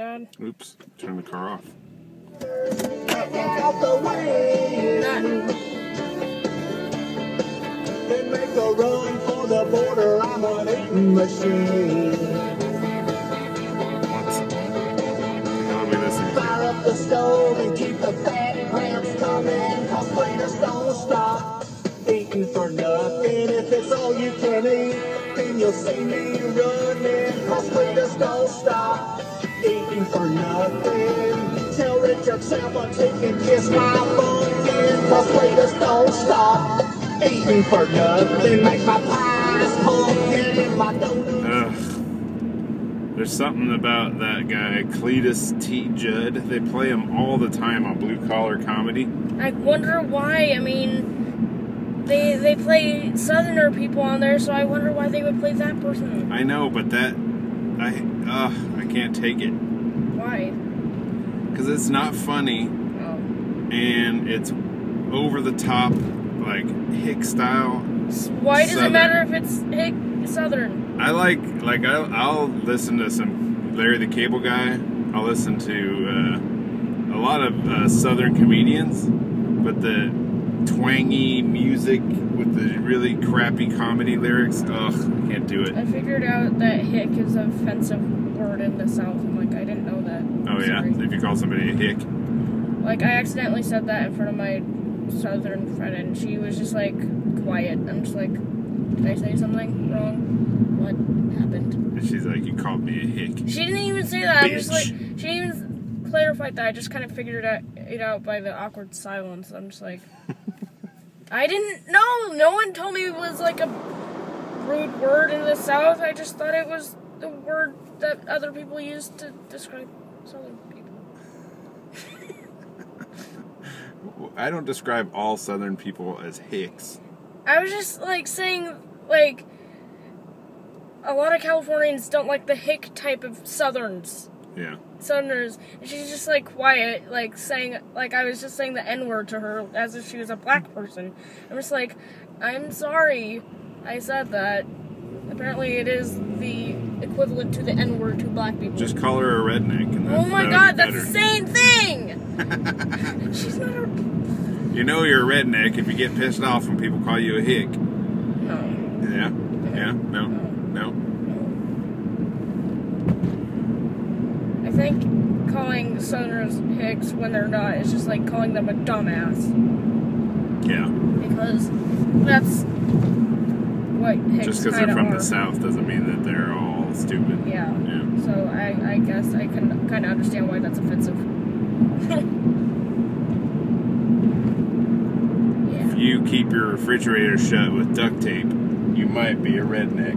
Dad. Oops, turn the car off. Out the way. Then make a run for the border. I'm an eating machine. What? How do we listen to? Fire up the stove and keep the fat cramps coming. Cause waiters don't stop eating for nothing. If it's all you can eat, then you'll see me running. Cause waiters don't stop eating for nothing. Tell Richard Samba to kiss my pumpkin. Cause waiters don't stop eating for nothing. Make my pies pumpkin and my donuts. There's something about that guy, Cletus T. Judd. They play him all the time on Blue Collar Comedy. I wonder why. I mean, they play Southerner people on there, so I wonder why they would play that person. I know, but that... I can't take it. Why? Because it's not funny, and it's over the top, like, Hick style. Why does Southern. it matter if it's Hick Southern? I I'll listen to some Larry the Cable Guy. I'll listen to a lot of Southern comedians, but the twangy music with the really crappy comedy lyrics, ugh, I can't do it. I figured out that Hick is an offensive word in the South. I'm like, I didn't know that. Oh yeah, Sorry. if you call somebody a hick. Like, I accidentally said that in front of my Southern friend, and she was just like, quiet. I'm just like, did I say something wrong? What happened? And she's like, you called me a hick. She didn't even say that. I'm just like, Bitch. she didn't even clarify that. I just kind of figured it out by the awkward silence. I'm just like, I didn't know. No one told me it was like a rude word in the South. I just thought it was the word that other people use to describe Southern people. I don't describe all Southern people as hicks. I was just like saying, like, a lot of Californians don't like the hick type of Southerners. Yeah. Southerners. And she's just like quiet, like saying, like I was just saying the N-word to her as if she was a black person. I'm just like, I'm sorry I said that. Apparently it is the equivalent to the N-word to black people. Just call her a redneck. And oh my god, that's better. the same thing! She's not a... You know you're a redneck if you get pissed off when people call you a hick. No. Yeah? Yeah? No? No? I think calling Southerners hicks when they're not is just like calling them a dumbass. Yeah. Because that's what hicks Just because they're kinda from are. the South doesn't mean that they're all stupid. Yeah. Yeah. So I guess I can kind of understand why that's offensive. Yeah. If you keep your refrigerator shut with duct tape, you might be a redneck.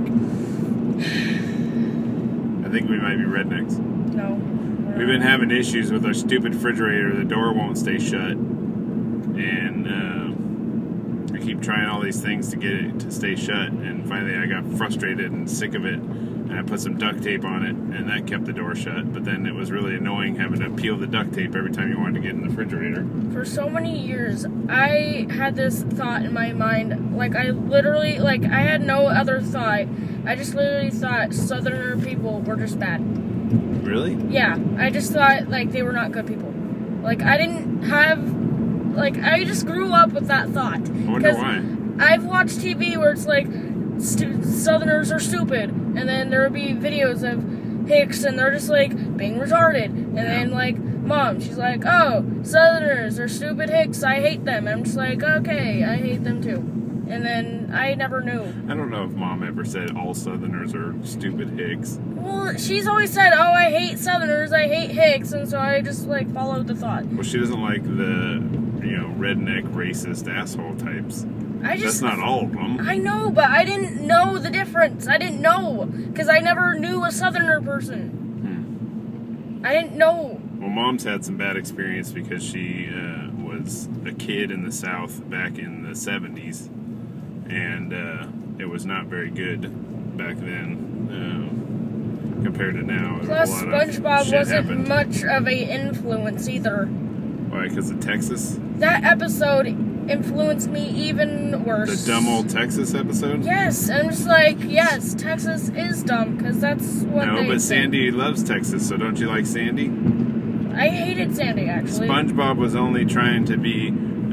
I think we might be rednecks. No. We've been having issues with our stupid refrigerator. The door won't stay shut. And I keep trying all these things to get it to stay shut. And finally I got frustrated and sick of it. And I put some duct tape on it. And that kept the door shut. But then it was really annoying having to peel the duct tape every time you wanted to get in the refrigerator. For so many years, I had this thought in my mind. Like, I literally, like, I had no other thought. I just literally thought Southerner people were just bad. Really? Yeah, I just thought, like, they were not good people. Like, I didn't have, like, I just grew up with that thought. I wonder why. I've watched TV where it's like, Southerners are stupid, and then there would be videos of hicks, and they're just, like, being retarded. And then, like, Mom, she's like, oh, Southerners are stupid hicks, I hate them. And I'm just like, okay, I hate them too. And then I never knew. I don't know if Mom ever said all Southerners are stupid hicks. Well, she's always said, oh, I hate Southerners, I hate hicks, and so I just, like, followed the thought. Well, she doesn't like the, you know, redneck, racist asshole types. That's not all of them. I know, but I didn't know the difference. I didn't know, because I never knew a Southerner person. I didn't know. Well, Mom's had some bad experience because she was a kid in the South back in the 70s. And it was not very good back then compared to now. Plus, a lot SpongeBob of shit wasn't happened. much of an influence either. Why, because of Texas? That episode influenced me even worse. The dumb old Texas episode? Yes, I'm just like, yes, Texas is dumb, because that's what No, they but say. Sandy loves Texas, so don't you like Sandy? I hated Sandy, actually. SpongeBob was only trying to be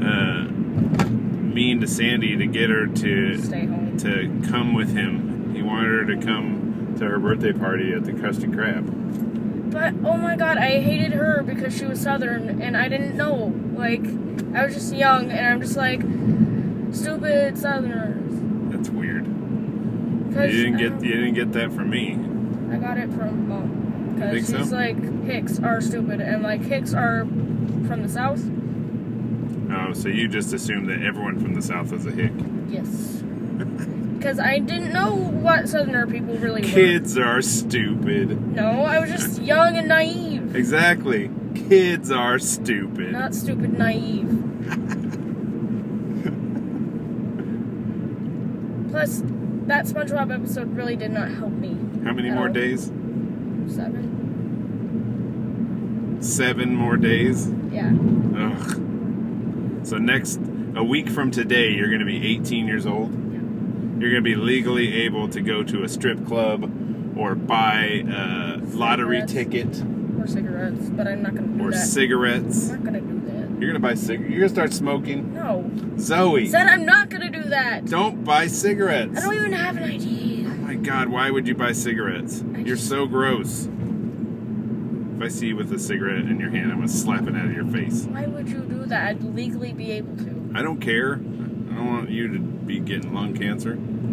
mean to Sandy to get her to Stay home. to come with him. He wanted her to come to her birthday party at the Krusty Krab. But, oh my god, I hated her because she was Southern, and I didn't know. Like, I was just young, and I'm just like, stupid Southerners. That's weird. You didn't get that from me. I got it from Mom. Because Think she's so? like, Hicks are stupid, and like, Hicks are from the South. Oh, so you just assumed that everyone from the South was a hick. Yes. Because I didn't know what Southerner people really were. Kids are stupid. No, I was just young and naive. Exactly. Kids are stupid. Not stupid, naive. Plus, that SpongeBob episode really did not help me. How many at more all. days? 7. 7 more days? Yeah. Ugh. So a week from today, you're going to be 18 years old. You're going to be legally able to go to a strip club or buy a lottery ticket. Or cigarettes, but I'm not going to do Or that. cigarettes. I'm not going to do that. You're going to buy cigarettes. You're going to start smoking. No. Zoe. Said I'm not going to do that. Don't buy cigarettes. I don't even have an ID. Oh my God, why would you buy cigarettes? You're so gross. If I see you with a cigarette in your hand, I'm going to slap it out of your face. Why would you do that? I'd legally be able to. I don't care. I don't want you to be getting lung cancer.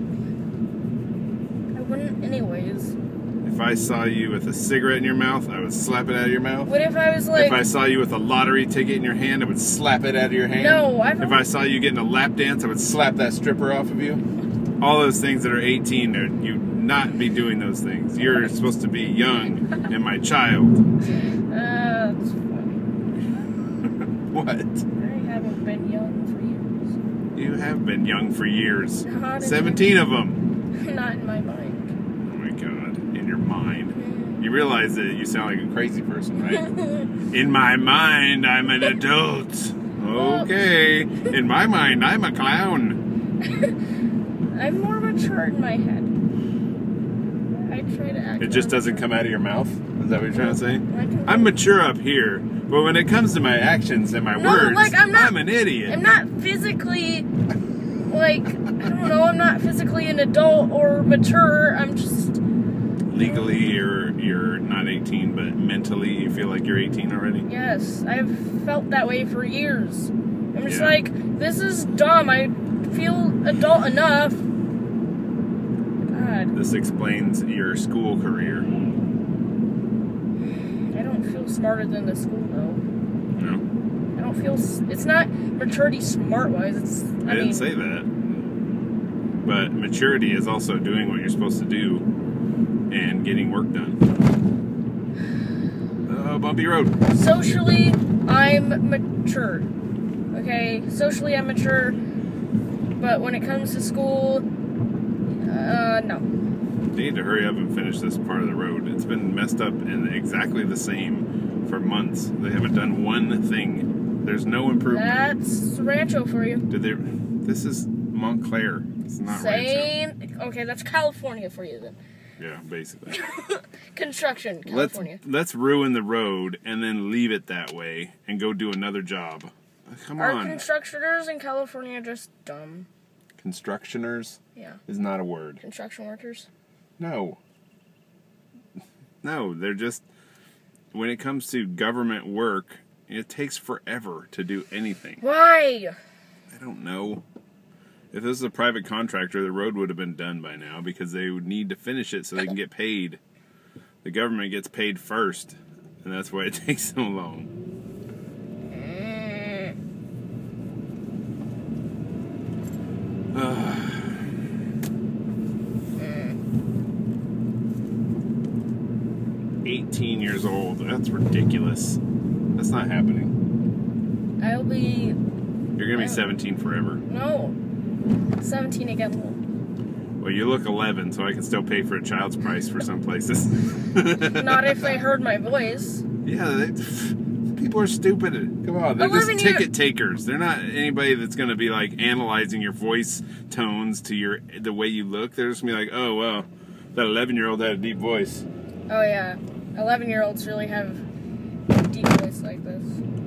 I wouldn't anyways. If I saw you with a cigarette in your mouth, I would slap it out of your mouth. What if I was like... If I saw you with a lottery ticket in your hand, I would slap it out of your hand. No, If I saw you getting a lap dance, I would slap that stripper off of you. All those things that are 18, you not be doing those things. You're supposed to be young and my child. That's funny. What? I haven't been young for years. You have been young for years. Not in 17 of them. Not in my mind. Oh my God, in your mind. You realize that you sound like a crazy person, right? In my mind, I'm an adult. Okay. In my mind, I'm a clown. I'm more mature in my head. I try to act. It just doesn't come out of your mouth? Is that what you're trying to say? can- I'm mature up here, but when it comes to my actions and my words, like, I'm an idiot. I'm not physically, like, I don't know, I'm not physically an adult or mature. I'm just... Legally, you're not 18, but mentally, you feel like you're 18 already? Yes, I've felt that way for years. I'm just Yeah. like, this is dumb. I feel adult enough. God, This explains your school career. I don't feel smarter than the school, though. No? I don't feel... It's not maturity smart-wise. It's... I didn't say that. But maturity is also doing what you're supposed to do and getting work done. Oh, bumpy road. Socially, I'm mature. Okay? Socially, I'm mature. But when it comes to school, no. You need to hurry up and finish this part of the road. It's been messed up and exactly the same for months. They haven't done one thing. There's no improvement. That's Rancho for you. This is Montclair. It's not Rancho. Okay, that's California for you then. Yeah, basically. Construction, California. Let's ruin the road and then leave it that way and go do another job. Come Are on. constructioners in California just dumb? Constructioners Yeah. is not a word. Construction workers? No. No, they're just... When it comes to government work, it takes forever to do anything. Why? I don't know. If this is a private contractor, the road would have been done by now because they would need to finish it so they can get paid. The government gets paid first, and that's why it takes so long. 18 years old. That's ridiculous. That's not happening. I'll be... You're going to be 17 forever. No. 17 again. Well, you look 11, so I can still pay for a child's price for some places. Not if they heard my voice. Yeah, People are stupid. Come on, they're just 11 ticket takers. They're not anybody that's going to be like analyzing your voice tones to the way you look. They're just going to be like, oh, well, that 11-year-old had a deep voice. Oh, yeah. 11-year-olds really have deep voice like this.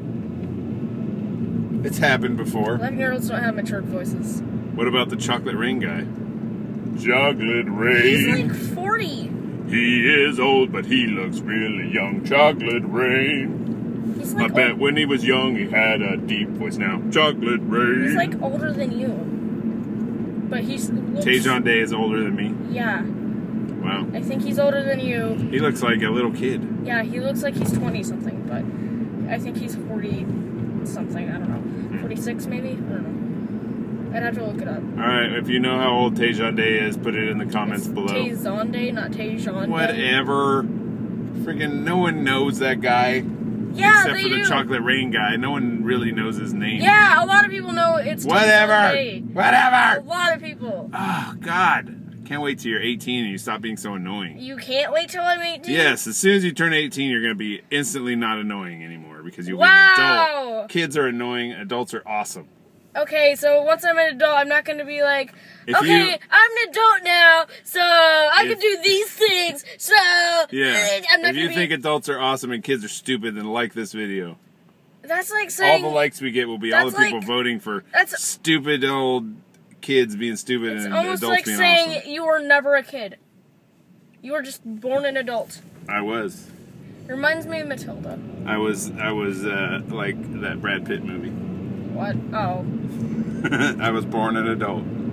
It's happened before. 11-year-olds don't have matured voices. What about the Chocolate Rain guy? Chocolate Rain. He's like 40. He is old, but he looks really young. Chocolate Rain. He's like I bet when he was young, he had a deep voice. Now, Chocolate Rain. He's like older than you. But he's... Tejon Day is older than me. Yeah. Wow. I think he's older than you. He looks like a little kid. Yeah, he looks like he's 20-something, but I think he's 40-something. I don't know. 46, maybe? I don't know. I'd have to look it up. Alright, if you know how old Tejon Day is, put it in the comments below. Tejon Day, not Tejon Day. Whatever. Freaking no one knows that guy. Yeah, except for the Chocolate Rain guy. No one really knows his name. Yeah, a lot of people know it's Whatever. Tejon Day. Whatever. A lot of people. Oh, God. Can't wait till you're 18 and you stop being so annoying. You can't wait till I'm 18? Yes, as soon as you turn 18, you're going to be instantly not annoying anymore because you'll be an adult. Kids are annoying. Adults are awesome. Okay, so once I'm an adult, I'm not going to be like, I'm an adult now, so I can do these things, so... Yeah, I'm not if you think adults are awesome and kids are stupid, then like this video. That's like saying... All the likes we get will be all the people voting for stupid old kids being stupid and adults being awesome. It's almost like saying you were never a kid. You were just born an adult. I was. It reminds me of Matilda. I was like that Brad Pitt movie. What? Oh. I was born an adult.